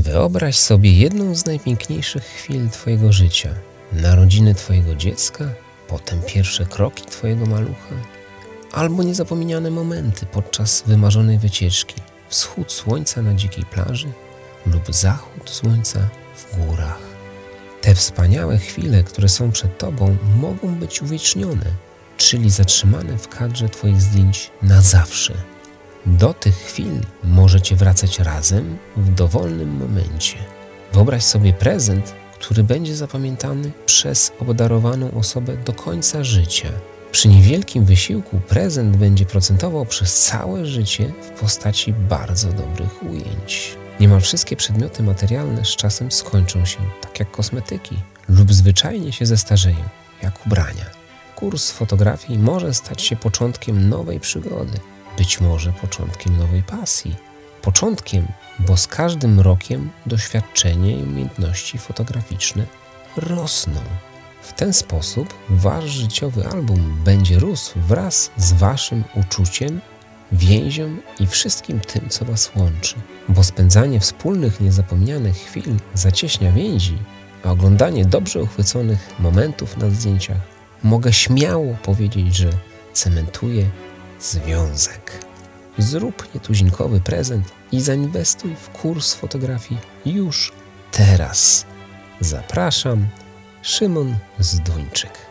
Wyobraź sobie jedną z najpiękniejszych chwil Twojego życia. Narodziny Twojego dziecka, potem pierwsze kroki Twojego malucha, albo niezapomniane momenty podczas wymarzonej wycieczki, wschód słońca na dzikiej plaży lub zachód słońca w górach. Te wspaniałe chwile, które są przed Tobą, mogą być uwiecznione, czyli zatrzymane w kadrze Twoich zdjęć na zawsze. Do tych chwil możecie wracać razem w dowolnym momencie. Wyobraź sobie prezent, który będzie zapamiętany przez obdarowaną osobę do końca życia. Przy niewielkim wysiłku prezent będzie procentował przez całe życie w postaci bardzo dobrych ujęć. Niemal wszystkie przedmioty materialne z czasem skończą się, tak jak kosmetyki, lub zwyczajnie się zestarzeją, jak ubrania. Kurs fotografii może stać się początkiem nowej przygody, być może początkiem nowej pasji. Początkiem, bo z każdym rokiem doświadczenie i umiejętności fotograficzne rosną. W ten sposób wasz życiowy album będzie rósł wraz z waszym uczuciem, więzią i wszystkim tym, co was łączy. Bo spędzanie wspólnych, niezapomnianych chwil zacieśnia więzi, a oglądanie dobrze uchwyconych momentów na zdjęciach mogę śmiało powiedzieć, że cementuje związek. Zrób nietuzinkowy prezent i zainwestuj w kurs fotografii już teraz. Zapraszam, Szymon Zduńczyk.